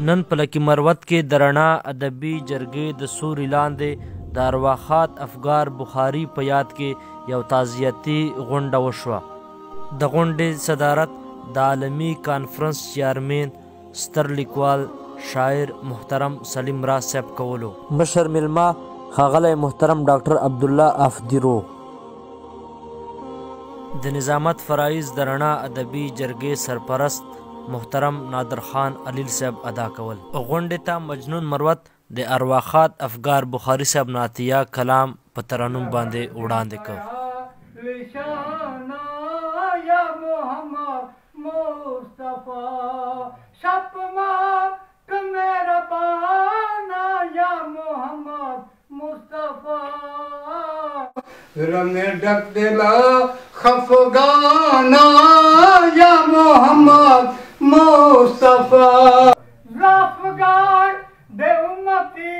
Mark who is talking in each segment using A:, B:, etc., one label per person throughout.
A: نن په لکي مروت کې د رڼا ادبي جرګې د سوري لاندې د ارواښاد افګار بخاري په یاد کې یو تعزیتي غونډه وشوه. د غونډې صدارت د عالمي کانفرنس چیرمین ستر لیکوال شاعر محترم سلیم راز صاحب کولو. مشر میلمه ښاغلی محترم ډاکټر عبدالله افدیرو. د نظامت فرایض د رڼا ادبي جرګې سرپرست محترم نادر خان علیل صاحب ادا کول. غونډې ته مجنون مروت د ارواښاد افګار بخاري صاحب نعتیه کلام په ترنم باندې وړاندې کړ.
B: ढक दिला खफगाना या मोहम्मद मुस्तफा ज़ाफ़गार दे उम्मती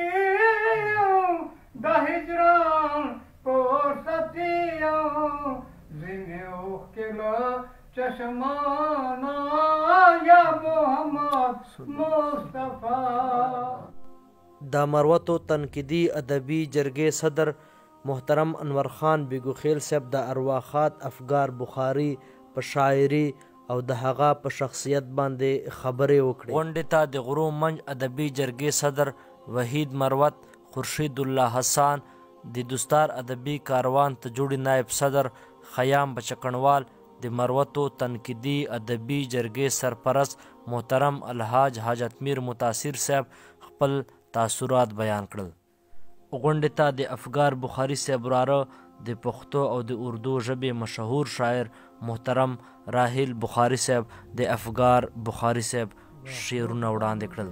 B: द हिजरान को सतिया जिन्हें उखला चश्माना या मोहम्मद मुस्तफा.
A: د مروتو تنقیدي ادبي جرګې صدر محترم انور خان بیګوخیل صاحب د ارواښاد افګار بخاري په شاعري او د هغه په شخصیت باندې خبرې وکړې. غونډې ته د غرو منج ادبي جرګې صدر وحید مروت، خورشید الله حسان، د دوستار ادبي کاروان ته جوړې نایب صدر خیام بچکڼوال، د مروتو تنقیدي ادبي جرګې سرپرست محترم الحاج حاجت میر متاثر صاحب خپل تاثرات بیان کړل. غونډې ته د افګار بخاري صاحب وراره د پښتو او د اردو ژبې مشهور شاعر محترم راحیل بخاري صاحب د افګار بخاري صاحب شعرونه وړاندې کړل.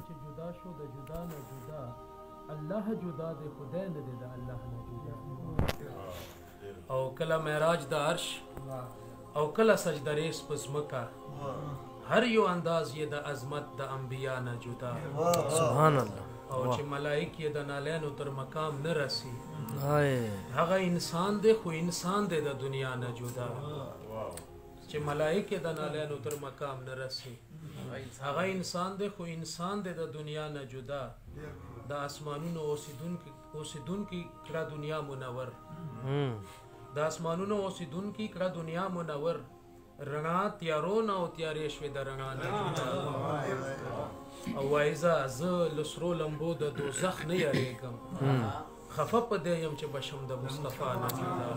C: او کله معراج د عرش او کله سجده ریس په ځمکه، هر یو انداز یې د عظمت د انبیا نه جدا.
A: سبحان الله.
C: او چې ملائک یې د نالینو تر مقام نه رسی، هغه انسان دی خو انسان دی د دنیا نه جدا. چې ملائک یې د نالینو تر مقام نه رسی، هغه انسان دی خو انسان دی د دنیا نه جدا. د اسمانونو اوسیدونکي کړه دنیا منور، د اسمانونو اوسیدونکي کړه دنیا منور. رڼا تیارو نه او تیارې شوې د رڼا نه جدا. او وایزه زه له سرو لمبو د دوزخ نه یریږم، خفه په دې یم چې بشم د مصطفی نه جدا.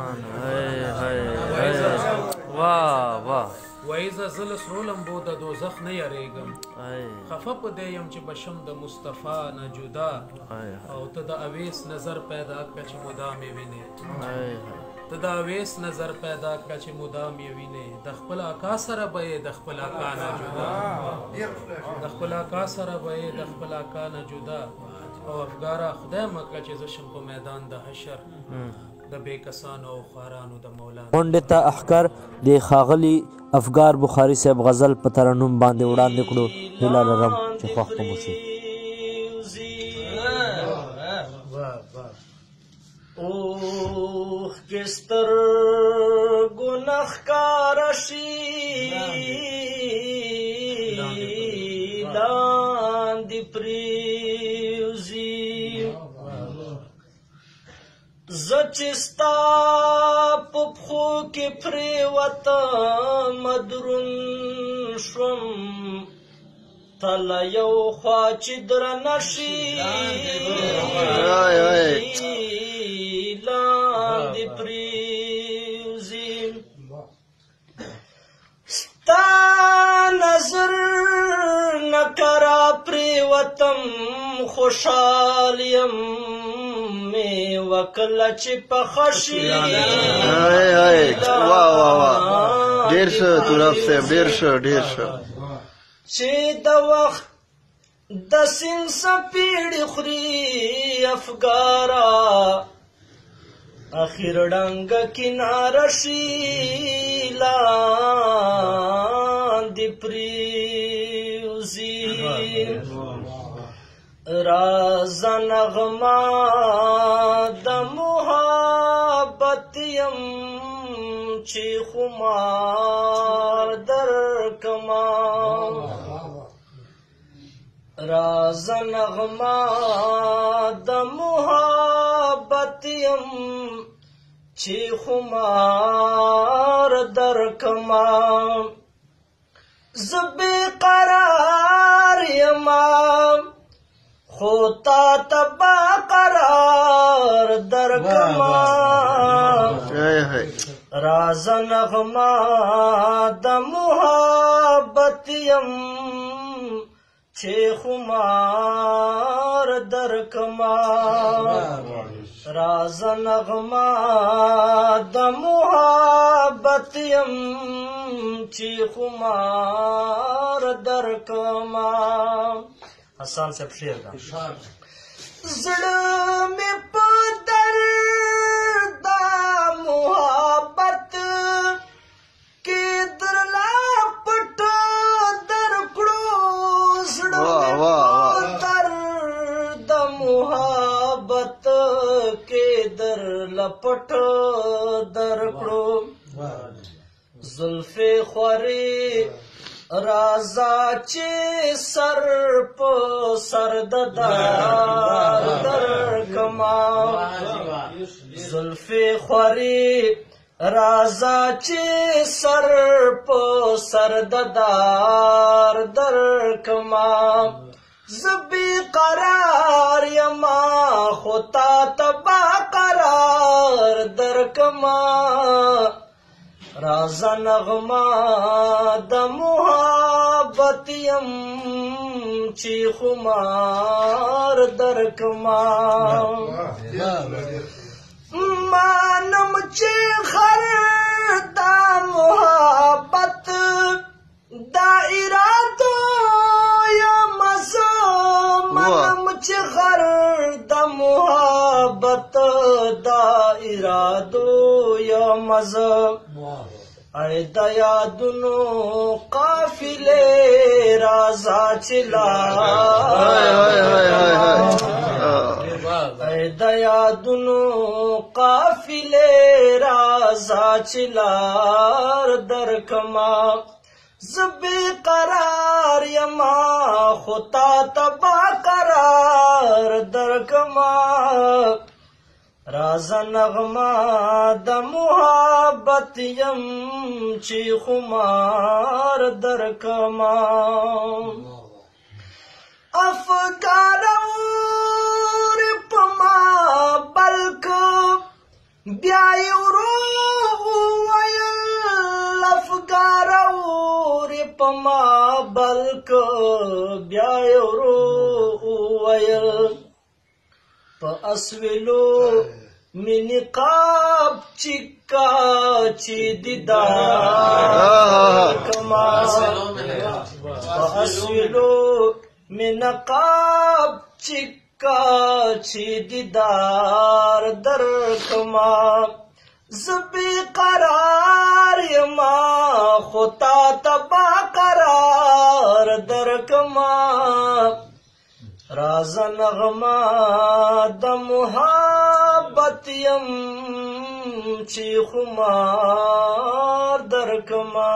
C: وایزه زه له سرو لمبو د دوزخ نه یریږم، خفه په دې یم چې بشم د مصطفی نه جدا. او ته د اویس نظر پیدا کړه چې مدام یې وینې، ته د اویس نظر پیدا کړه چې مدام یې وینې. د خپل آقا سره به یې د خپل آقا نه جدا، د خپل آقا سره به یې د خپل آقا نه جدا. او افګاره خدای مه کړه چې زه شم په میدان د حشر د بې کسانو او خوارانو د مولانا.
A: غونډې ته احکار د ښاغلي افګار بخاري صاحب غزل په ترنم باندې وړاندې کړو. هیله لرم چې خوښ به مو شي.
D: اوخ کې سترګو نه ښکاره شي، لاندې پرېوځي. زه چې ستا په پښو کې پرېوتم دروند شوم، تله یو خوا چې درنه شي، لاندې پرېوځي. ستا نظر نه که را پرېوتم خوشحال یم، میوه کله چې پخه شي.
E: ډېر ښه توراب صاحب، ډېر ښه ډېر ښه.
D: چې د وخت د سیند سپېړې خوري افګاره، اخر ډنګه کناره شي، لاندې پرېوځي. راز نغمه د محبت یم چې خمار درکما راز نغما د محبت یم چې خمار درکما زبې قرار یما خو تا تبا قرار درکما راز نغما د محبت یم چې خمار درکما راز نغما د محبت یم چې خمار درکما حسان صاحب شعر دا زړه مې په درد محبت کې درلا پټ درکړو زړه مې په درد محبت کې درلا پټ درکړو زلفې خوري رازا چې سر په سر ددار درکما زلفې خوري رازا چې سر په سر ددار درکما زبې قرار یما خو تا تبا قرار درکما راز نغما د محبت یم چې خمار درکما مانم چې خر دا محبت دا ارادو یا مزو مانم چې خر دا محبت دا ارادو یا مزو ای د یادونو قافلې رازا چلا ای د یادونو قافلې رازا چلار درکما زبې قرار یما خو تا تبا قرار درکما راز نغما د محبت یم چې خمار درکما افکارور پما بلک بیا ورو ویل افکارور پما بلک بیا ورو ویل په اسویلو می نقاب چکا چی دیدار کما په اسویلو می نقاب چکا چی دیدار در کما زبی قرار یما خطا تبا قرار در کما راز نغما د محبت یم چې خمار درکما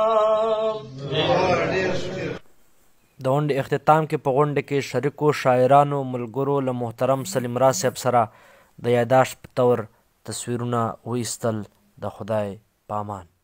A: د غونډې اختتام کې په غونډه کې شریکو شاعرانو ملګرو له محترم سلیم راز صاحب سره د یاداشت په طور تصویرونه وایستل. د خدای پامان.